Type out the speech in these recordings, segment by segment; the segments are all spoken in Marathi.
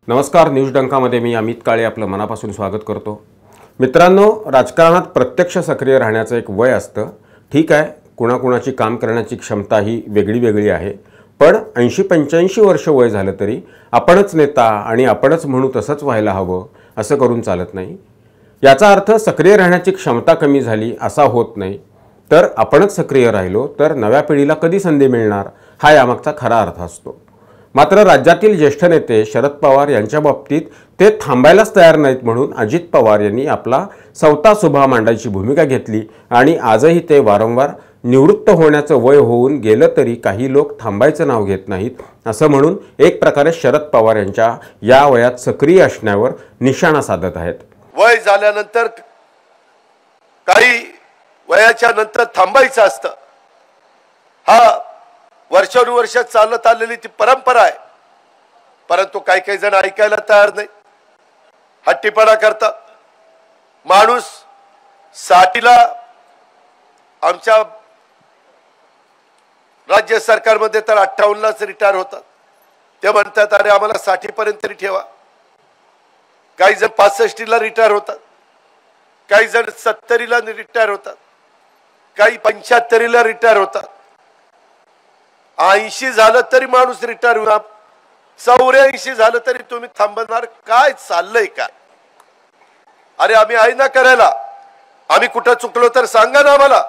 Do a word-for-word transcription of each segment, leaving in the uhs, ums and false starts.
नमस्कार, न्यूज डंकामध्ये मी अमित काळे आपलं मनापासून स्वागत करतो। मित्रांनो, राजकारणात प्रत्यक्ष सक्रिय राहण्याचं एक वय असतं। ठीक आहे, कुणाकुणाची काम करण्याची क्षमता ही वेगळी वेगळी आहे, पण ऐंशी पंच्याऐंशी वर्ष वय झालं तरी आपणच नेता आणि आपणच म्हणू तसंच व्हायला हवं असं करून चालत नाही। याचा अर्थ सक्रिय राहण्याची क्षमता कमी झाली असा होत नाही, तर आपणच सक्रिय राहिलो तर नव्या पिढीला कधी संधी मिळणार हा यामागचा खरा अर्थ असतो। मात्र राज्यातील ज्येष्ठ नेते शरद पवार यांच्या बाबतीत ते थांबायलाच तयार नाहीत, म्हणून अजित पवार यांनी आपला सवता सुभा मांडायची भूमिका घेतली आणि आजही ते वारंवार निवृत्त होण्याचं वय होऊन गेलं तरी काही लोक थांबायचं नाव घेत नाहीत असं म्हणून एक प्रकारे शरद पवार यांच्या या वयात सक्रिय असण्यावर निशाणा साधत आहेत। वय झाल्यानंतर काही वयाच्या नंतर थांबायचं असतं, हा वर्षानुवर्ष चालत आलेली ती परंपरा आहे। परंतु काही काही जण ऐकायला तयार नाही, हट्टीपणा करतात। माणूस साठीला आमच्या राज्य सरकारमध्ये तर अठ्ठावन्न लाच रिटायर होतात, ते म्हणतात अरे आम्हाला साठी पर्यंत तरी ठेवा। काही जण पासष्टीला रिटायर होतात, काही जण सत्तरीला रिटायर होतात, काही पंच्याहत्तरीला रिटायर होतात। ऐंशी झालं तरी माणूस रिटायर होणार, चौऱ्याऐंशी झालं तरी तुम्ही थांबणार, काय चाललंय काय? अरे आम्ही आहे ना करायला, आम्ही कुठं चुकलो तर सांगा ना आम्हाला,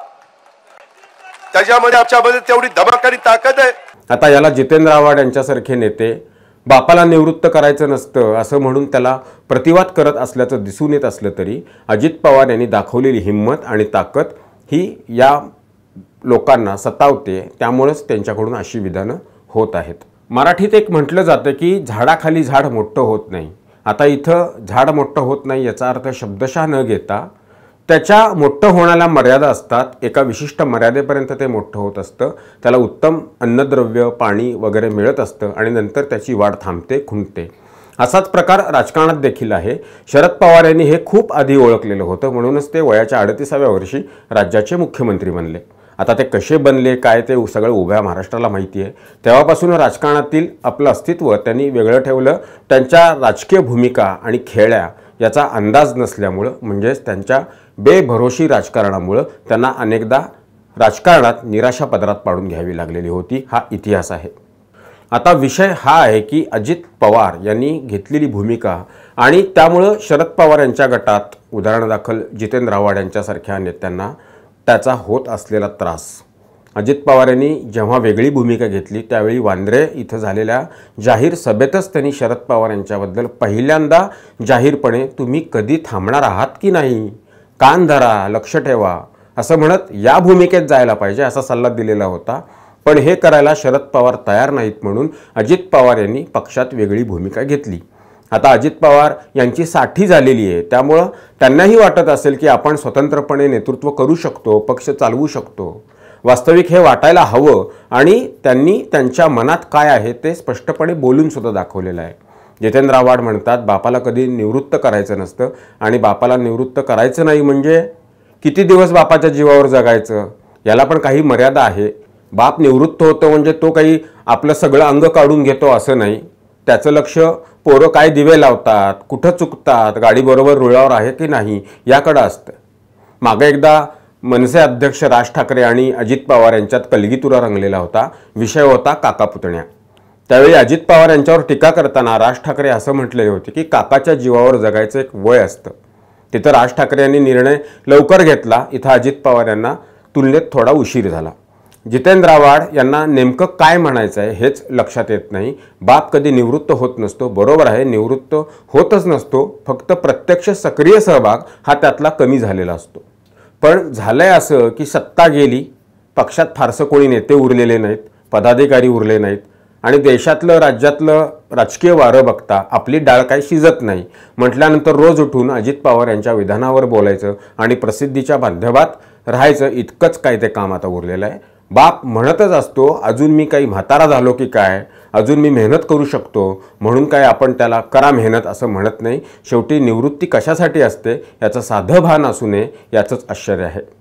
त्याच्यामध्ये आमच्यामध्ये तेवढी धमक आणि ताकद आहे। आता याला जितेंद्र आव्हाड यांच्यासारखे नेते बापाला निवृत्त करायचं नसतं असं म्हणून त्याला प्रतिवाद करत असल्याचं दिसून येत असलं तरी अजित पवार यांनी दाखवलेली हिंमत आणि ताकद ही या लोकांना सतावते, त्यामुळेच त्यांच्याकडून अशी विधानं होत आहेत। मराठीत एक म्हटलं जातं की झाडाखाली झाड मोठं होत नाही। आता इथं झाड मोठं होत नाही याचा अर्थ शब्दशः न घेता त्याच्या मोठं होण्याला मर्यादा असतात, एका विशिष्ट मर्यादेपर्यंत ते मोठं होत असतं, त्याला उत्तम अन्नद्रव्य पाणी वगैरे मिळत असतं आणि नंतर त्याची वाढ थांबते, खुंटते। असाच प्रकार राजकारणात देखील आहे। शरद पवार यांनी हे खूप आधी ओळखलेलं होतं, म्हणूनच ते वयाच्या अडतीसाव्या वर्षी राज्याचे मुख्यमंत्री बनले। आता ते कसे बनले काय ते सगळं उभ्या महाराष्ट्राला माहिती आहे। तेव्हापासून राजकारणातील आपलं अस्तित्व त्यांनी वेगळं ठेवलं। त्यांच्या राजकीय भूमिका आणि खेळ्या याचा अंदाज नसल्यामुळं, म्हणजेच त्यांच्या बेभरोशी राजकारणामुळं त्यांना अनेकदा राजकारणात निराशा पदरात पाडून घ्यावी लागलेली होती, हा इतिहास आहे। आता विषय हा आहे की अजित पवार यांनी घेतलेली भूमिका आणि त्यामुळं शरद पवार यांच्या गटात उदाहरणादाखल जितेंद्र आव्हाड यांच्यासारख्या नेत्यांना त्याचा होत असलेला त्रास। अजित पवार यांनी जेव्हा वेगळी भूमिका घेतली त्यावेळी वांद्रे इथं झालेल्या जाहीर सभेतच त्यांनी शरद पवार यांच्याबद्दल पहिल्यांदा जाहीरपणे तुम्ही कधी थांबणार आहात की नाही, कान धरा, लक्ष ठेवा असं म्हणत या भूमिकेत जायला पाहिजे असा सल्ला दिलेला होता। पण हे करायला शरद पवार तयार नाहीत, म्हणून अजित पवार यांनी पक्षात वेगळी भूमिका घेतली। आता अजित पवार यांची साठी झालेली आहे, त्यामुळं त्यांनाही वाटत असेल की आपण स्वतंत्रपणे नेतृत्व करू शकतो, पक्ष चालवू शकतो। वास्तविक हे वाटायला हवं आणि त्यांनी त्यांच्या मनात काय आहे ते स्पष्टपणे बोलून सुद्धा दाखवलेलं आहे। जितेंद्र आव्हाड म्हणतात बापाला कधी निवृत्त करायचं नसतं आणि बापाला निवृत्त करायचं नाही म्हणजे किती दिवस बापाच्या जीवावर जगायचं, याला पण काही मर्यादा आहे। बाप निवृत्त होतो म्हणजे तो काही आपलं सगळं अंग काढून घेतो असं नाही, त्याचं लक्ष पोरं काय दिवे लावतात, कुठं चुकतात, गाडी बरोबर रुळावर आहे की नाही याकडे असतं। मागे एकदा मनसे अध्यक्ष राज ठाकरे आणि अजित पवार यांच्यात कलगीतुरा रंगलेला होता, विषय होता काका पुतण्या। त्यावेळी अजित पवार यांच्यावर टीका करताना राज ठाकरे असं म्हटलेले होते की काकाच्या जीवावर जगायचं एक वय असतं। तिथं राज ठाकरे यांनी निर्णय लवकर घेतला, इथं अजित पवार यांना तुलनेत थोडा उशीर झाला। जितेंद्र आव्हाड यांना नेमकं काय म्हणायचं आहे हेच लक्षात येत नाही। बाप कधी निवृत्त होत नसतो, बरोबर आहे, निवृत्त होतच नसतो, फक्त प्रत्यक्ष सक्रिय सहभाग हा त्यातला कमी झालेला असतो। पण झालंय असं की सत्ता गेली, पक्षात फारसं कोणी नेते उरलेले नाहीत, पदाधिकारी उरले नाहीत आणि देशातलं राज्यातलं राजकीय वारं बघता आपली डाळ काही शिजत नाही म्हटल्यानंतर रोज उठून अजित पवार यांच्या विधानावर बोलायचं आणि प्रसिद्धीच्या माध्यमात राहायचं इतकंच काय ते काम आता उरलेलं आहे। बाप म्हणतच असतो अजून मी काही म्हातारा झालो की काय, अजून मी मेहनत करू शकतो, म्हणून काय आपण त्याला करा मेहनत असं म्हणत नाही। शेवटी निवृत्ती कशासाठी असते याचं साधं भान असू नये याचंच आश्चर्य आहे।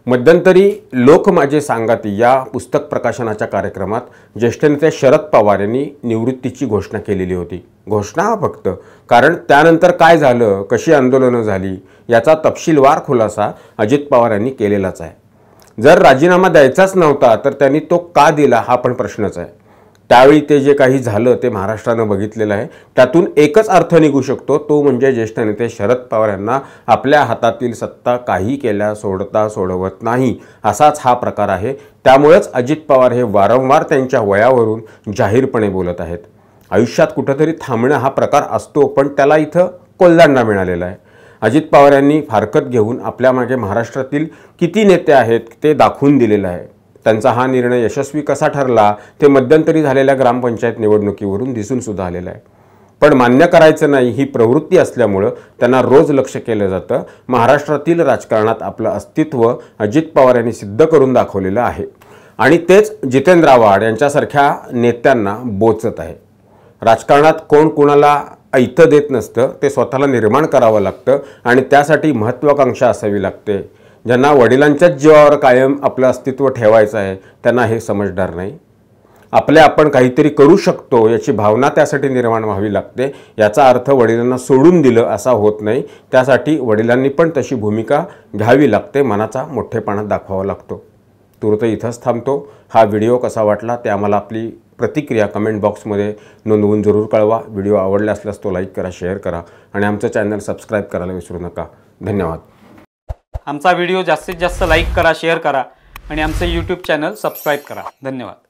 मध्यंतरी लोक माझे सांगाती या पुस्तक प्रकाशनाच्या कार्यक्रमात ज्येष्ठ नेते शरद पवार यांनी निवृत्तीची घोषणा केलेली होती. घोषणा फक्त, कारण त्यानंतर काय झालं, कशी आंदोलनं झाली याचा तपशीलवार खुलासा अजित पवार यांनी केलेलाच आहे. जर राजीनामा द्यायचाच नव्हता तर त्यांनी तो का दिला हा पण प्रश्नच आहे. त्यावेळी ते जे काही झालं ते महाराष्ट्रानं बघितलेलं आहे. त्यातून एकच अर्थ निघू शकतो, तो म्हणजे ज्येष्ठ नेते शरद पवार यांना आपल्या हातातील सत्ता काही केल्या सोडता सोडवत नाही असाच हा प्रकार आहे. त्यामुळेच अजित पवार हे वारंवार त्यांच्या वयावरून जाहीरपणे बोलत आहेत. आयुष्यात कुठंतरी थांबणं हा प्रकार असतो, पण त्याला इथं कोल्हांडा मिळालेला आहे. अजित पवार यांनी फारकत घेऊन आपल्या मागे महाराष्ट्रातील किती नेते आहेत ते दाखवून दिलेलं आहे. त्यांचा हा निर्णय यशस्वी कसा ठरला ते मध्यंतरी झालेल्या ग्रामपंचायत निवडणुकीवरून दिसून सुद्धा आलेलं आहे. पण मान्य करायचं नाही ही प्रवृत्ती असल्यामुळं त्यांना रोज लक्ष केलं जातं. महाराष्ट्रातील राजकारणात आपलं अस्तित्व अजित पवार यांनी सिद्ध करून दाखवलेलं आहे आणि तेच जितेंद्र आव्हाड यांच्यासारख्या नेत्यांना बोचत आहे. राजकारणात कोण कुणाला ऐतं देत नसतं, ते स्वतःला निर्माण करावं लागतं आणि त्यासाठी महत्त्वाकांक्षा असावी लागते. ज्यांना वडिलांच्याच जीवावर कायम आपलं अस्तित्व ठेवायचं आहे त्यांना हे समजदार नाही. आपले आपण काहीतरी करू शकतो याची भावना त्यासाठी निर्माण व्हावी लागते. याचा अर्थ वडिलांना सोडून दिलं असा होत नाही. त्यासाठी वडिलांनी पण तशी भूमिका घ्यावी लागते, मनाचा मोठेपणा दाखवावा लागतो. तुर्त इथंच थांबतो. हा व्हिडिओ कसा वाटला ते आम्हाला आपली प्रतिक्रिया कमेंट बॉक्समध्ये नोंदवून जरूर कळवा. व्हिडिओ आवडला असल्यास तो लाईक करा, शेअर करा आणि आमचं चॅनल सबस्क्राईब करायला विसरू नका. धन्यवाद. आमचा व्हिडिओ जास्तीत जास्त लाईक करा, शेअर करा आणि आमचे यूट्यूब चॅनल सबस्क्राईब करा. धन्यवाद.